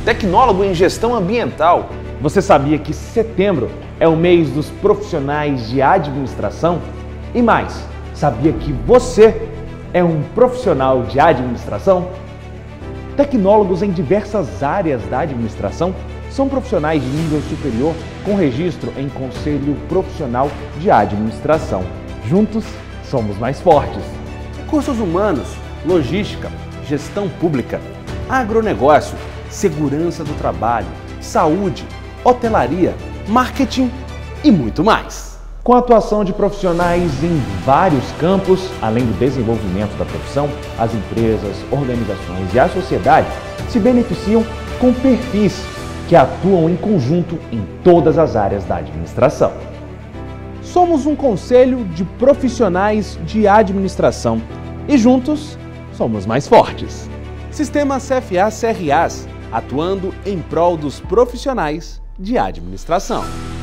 tecnólogo em gestão ambiental. Você sabia que setembro é o mês dos profissionais de administração? E mais, sabia que você é um profissional de administração? Tecnólogos em diversas áreas da administração são profissionais de nível superior com registro em Conselho Profissional de Administração. Juntos, somos mais fortes. Recursos humanos, logística, gestão pública, agronegócio, segurança do trabalho, saúde, hotelaria, marketing e muito mais. Com a atuação de profissionais em vários campos, além do desenvolvimento da profissão, as empresas, organizações e a sociedade se beneficiam com perfis que atuam em conjunto em todas as áreas da administração. Somos um conselho de profissionais de administração e juntos somos mais fortes. Sistema CFA-CRAs, atuando em prol dos profissionais de administração.